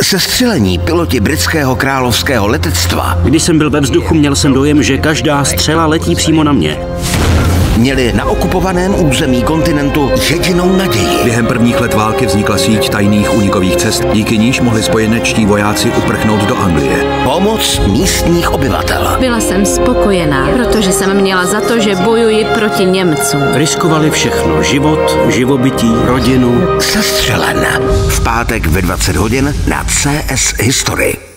Sestřelení piloti britského královského letectva. Když jsem byl ve vzduchu, měl jsem dojem, že každá střela letí přímo na mě. Měli na okupovaném území kontinentu jedinou naději. Během prvních let války vznikla síť tajných únikových cest, díky níž mohli spojenečtí vojáci uprchnout do Anglie. Pomoc místních obyvatel. Byla jsem spokojená, protože jsem měla za to, že bojuji proti Němcům. Riskovali všechno. Život, živobytí, rodinu. Sestřelen. V pátek ve 20 hodin na CS History.